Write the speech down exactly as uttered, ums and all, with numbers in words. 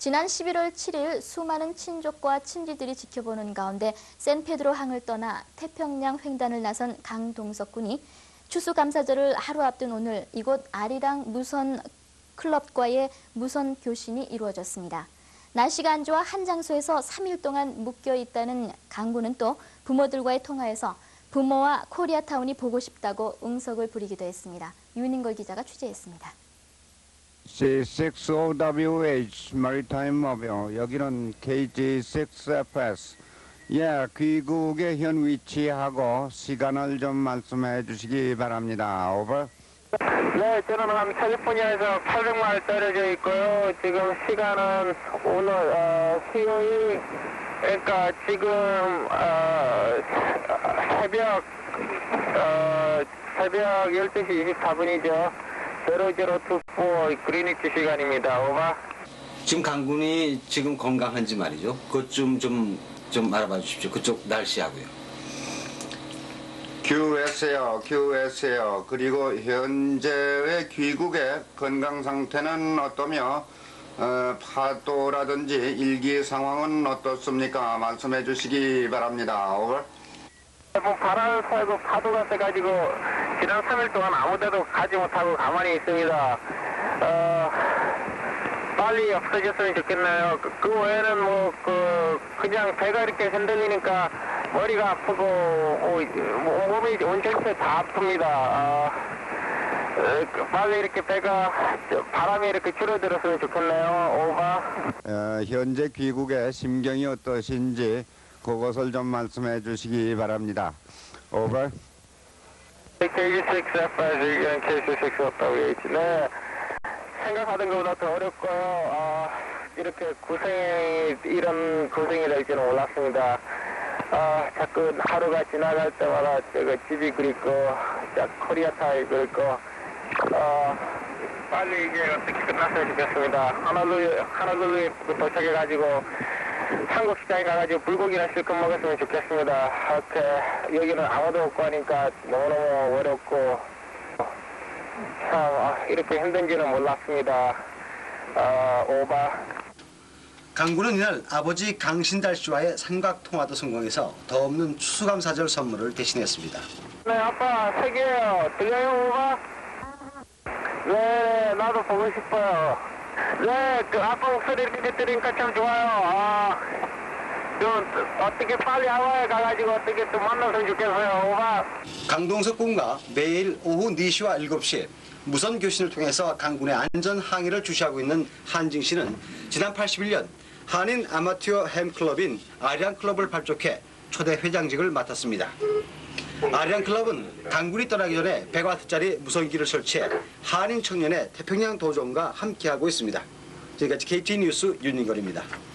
지난 십일월 칠일 수많은 친족과 친지들이 지켜보는 가운데 샌페드로 항을 떠나 태평양 횡단을 나선 강동석 군이 추수감사절을 하루 앞둔 오늘 이곳 아리랑 무선 클럽과의 무선 교신이 이루어졌습니다. 날씨가 안 좋아 한 장소에서 삼 일 동안 묶여 있다는 강 군은 또 부모들과의 통화에서 부모와 코리아타운이 보고 싶다고 응석을 부리기도 했습니다. 윤인걸 기자가 취재했습니다. 씨 식스 오 더블유 에이치 Maritime Mobile, 여기는 케이지 식스 에프 에스. 예, 귀국의 현 위치하고 시간을 좀 말씀해 주시기 바랍니다. 오버. 네, 저는 한 캘리포니아에서 팔백 마일 떨어져 있고요. 지금 시간은 오늘 어, 수요일, 그러니까 지금 어, 새벽 어, 새벽 열두 시 이십사 분이죠. 제로제로이사 그리니치 시간입니다. 오버. 지금 강군이 지금 건강한지 말이죠. 그것 좀 좀 좀 알아봐 주십시오. 그쪽 날씨하고요. 큐에스요, 큐에스요. 그리고 현재의 귀국의 건강 상태는 어떠며 어, 파도라든지 일기 상황은 어떻습니까? 말씀해 주시기 바랍니다. 오버. 뭐 바람을 쐬고 파도가 세가지고 지난 삼 일 동안 아무데도 가지 못하고 가만히 있습니다. 어, 빨리 없어졌으면 좋겠네요. 그, 그 외에는 뭐 그 그냥 배가 이렇게 흔들리니까 머리가 아프고 어, 몸이 온전체 다 아픕니다. 어, 어, 빨리 이렇게 배가 바람이 이렇게 줄어들었으면 좋겠네요. 오바. 어, 현재 귀국의 심경이 어떠신지 그것을 좀 말씀해 주시기 바랍니다. 오버. 케이지 식스 에프 에스, 케이지 식스 더블유 에이치. 네. 생각하던 것보다 더 어렵고요. 어, 이렇게 고생이, 이런 고생이 될 줄은 몰랐습니다. 어, 자꾸 하루가 지나갈 때마다 제가 집이 그립고, 자, 코리아타이 그립고, 어, 빨리 이게 어떻게 끝났으면 좋겠습니다. 하나둘, 하나둘 도착해가지고, 한국 시장에 가가지고 불고기나 실컷 먹었으면 좋겠습니다. 이렇게, 여기는 아무도 없고 하니까 너무너무 어렵고, 참, 이렇게 힘든지는 몰랐습니다. 어, 오바. 강군은 이날 아버지 강신달 씨와의 삼각 통화도 성공해서 더 없는 추수감사절 선물을 대신했습니다. 네, 아빠, 세 개요. 들려요, 오바? 네, 나도 보고 싶어요. 네, 그 아빠 목소리 이렇게 들으니까 참 좋아요. 아, 좀 어떻게 빨리 하와이에 가가지고 어떻게 또 만났으면 좋겠어요, 오바. 강동석 군과 매일 오후 네 시와 일곱 시에 무선 교신을 통해서 강군의 안전 항의를 주시하고 있는 한징 씨는 지난 팔십일 년 한인 아마추어 햄클럽인 아리랑 클럽을 발족해 초대 회장직을 맡았습니다. 아리랑 클럽은 강군이 떠나기 전에 백 와트짜리 무선기를 설치해 한인 청년의 태평양 도전과 함께하고 있습니다. 지금까지 케이티 뉴스 윤인걸입니다.